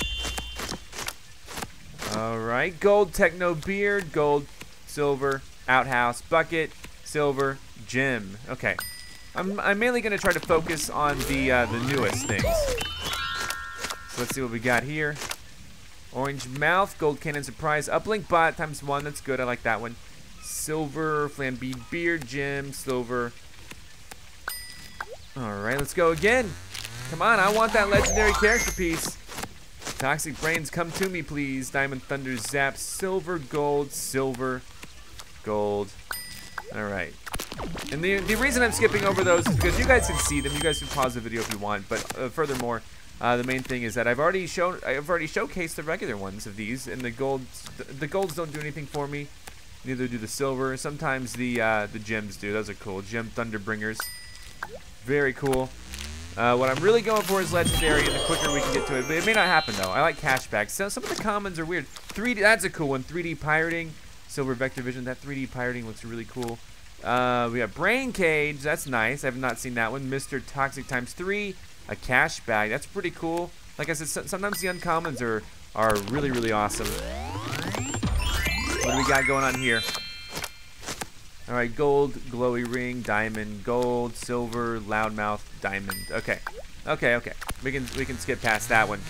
All right, gold techno beard, gold, silver, outhouse, bucket, silver, gem. Okay, I'm, I'm mainly gonna try to focus on the uh, the newest things. So let's see what we got here. Orange mouth, gold cannon surprise, uplink bot times one. That's good. I like that one. Silver flambe beard, gem, silver. All right, let's go again. Come on, I want that legendary character piece. Toxic brains, come to me, please. Diamond Thunder, zap, silver, gold, silver, gold. All right. And the the reason I'm skipping over those is because you guys can see them. You guys can pause the video if you want. But uh, furthermore, uh, the main thing is that I've already shown, I've already showcased the regular ones of these, and the golds, the, the golds don't do anything for me. Neither do the silver. Sometimes the uh, the gems do. Those are cool. Gem Thunderbringers, very cool. Uh, what I'm really going for is legendary, and the quicker we can get to it. But it may not happen though. I like cashbacks. So some of the commons are weird. three D, that's a cool one. three D pirating, silver vector vision. That three D pirating looks really cool. Uh, we got brain cage. That's nice. I have not seen that one. Mister Toxic times three. A cashback. That's pretty cool. Like I said, so, sometimes the uncommons are are really really awesome. What do we got going on here? All right, gold, glowy ring, diamond, gold, silver, loudmouth, diamond. Okay, okay, okay. We can we can skip past that one.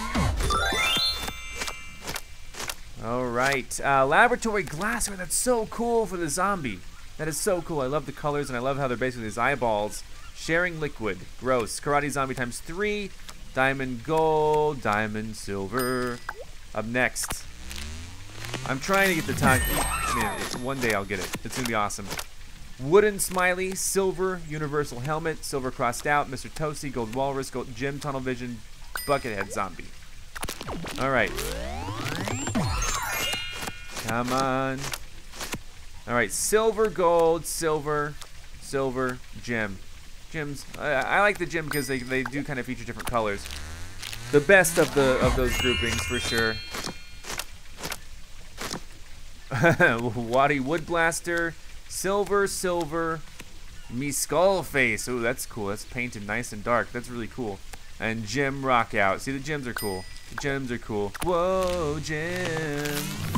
All right, uh, laboratory glassware. That's so cool for the zombie. That is so cool. I love the colors and I love how they're basically these eyeballs. Sharing liquid, gross. Karate zombie times three. Diamond, gold, diamond, silver. Up next. I'm trying to get the time. Man, one day I'll get it. It's gonna be awesome. Wooden smiley, silver universal helmet, silver crossed out, Mister Toasty, gold walrus, gold gem tunnel vision, buckethead zombie. All right. Come on. All right, silver, gold, silver, silver, gem. Gems. I, I like the gem because they they do kind of feature different colors. The best of the of those groupings for sure. Waddy Wood Blaster, silver, silver, me skull face. Oh, that's cool. That's painted nice and dark. That's really cool. And gem rock out. See, the gems are cool. The gems are cool. Whoa, gem.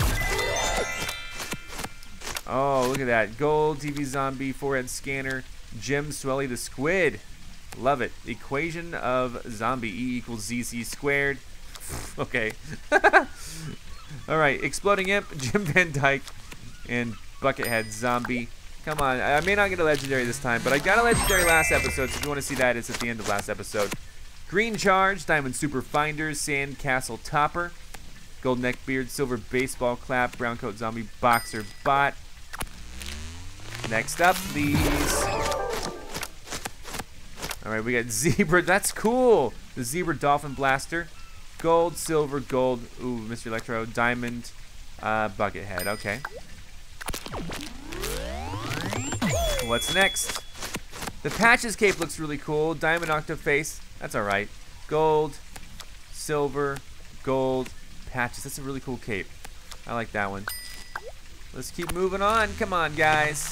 Oh, look at that. Gold T V zombie, forehead scanner, gem swelly the squid. Love it. Equation of zombie. E equals Z C squared. Okay. All right, Exploding Imp, Jim Van Dyke, and Buckethead Zombie. Come on, I may not get a legendary this time, but I got a legendary last episode, so if you want to see that, it's at the end of last episode. Green Charge, Diamond Super Finders, Sand Castle Topper, Gold Neck Beard, Silver Baseball Clap, Brown Coat Zombie, Boxer Bot. Next up, please. All right, we got Zebra. That's cool. The Zebra Dolphin Blaster. Gold, silver, gold. Ooh, Mister Electro, diamond, uh, Buckethead. Okay. What's next? The Patches cape looks really cool. Diamond Octo face. That's all right. Gold, silver, gold, Patches. That's a really cool cape. I like that one. Let's keep moving on. Come on, guys.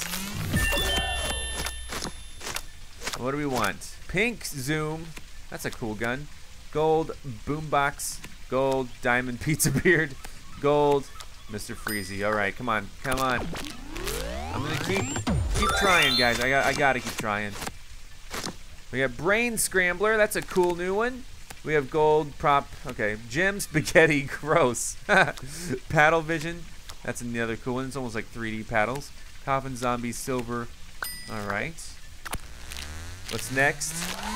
What do we want? Pink Zoom. That's a cool gun. Gold boombox. Gold diamond pizza beard. Gold Mister Freezy. All right, come on, come on. I'm gonna keep keep trying, guys. I got I gotta keep trying. We got Brain Scrambler. That's a cool new one. We have gold prop. Okay, Gem Spaghetti. Gross. Paddle Vision. That's another cool one. It's almost like three D paddles. Coffin Zombie Silver. All right. What's next?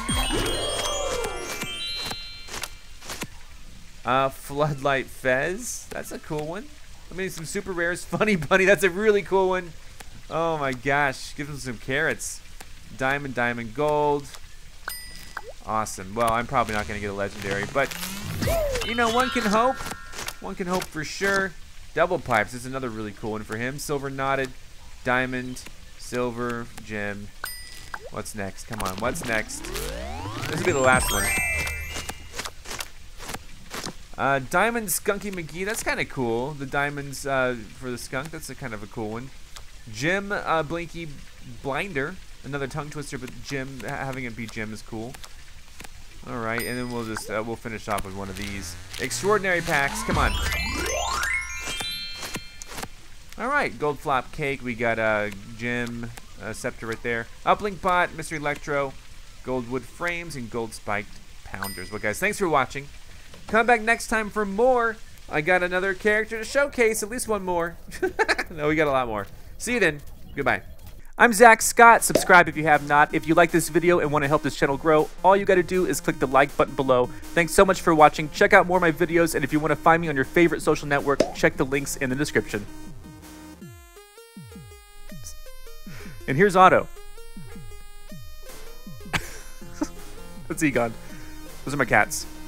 Uh, Floodlight Fez. That's a cool one. I mean, some super rares. Funny Bunny. That's a really cool one. Oh my gosh. Give them some carrots. Diamond, diamond, gold. Awesome. Well, I'm probably not going to get a legendary, but you know, one can hope. One can hope for sure. Double Pipes is another really cool one for him. Silver Knotted, diamond, silver, gem. What's next? Come on. What's next? This will be the last one. Uh, Diamond Skunky McGee. That's kind of cool. The diamonds uh, for the skunk. That's a kind of a cool one. Jim uh, Blinky Blinder. Another tongue twister, but Jim, having it be Jim is cool. All right, and then we'll just uh, we'll finish off with one of these extraordinary packs. Come on. All right, gold flop cake. We got uh, Jim uh, scepter right there. Uplink bot, Mystery Electro, gold wood frames, and gold spiked pounders. Well, guys, thanks for watching. Come back next time for more. I got another character to showcase, at least one more. No, we got a lot more. See you then. Goodbye. I'm Zack Scott. Subscribe if you have not. If you like this video and want to help this channel grow, all you got to do is click the like button below. Thanks so much for watching. Check out more of my videos, and if you want to find me on your favorite social network, check the links in the description. And here's Otto. Let's see, gone. Those are my cats.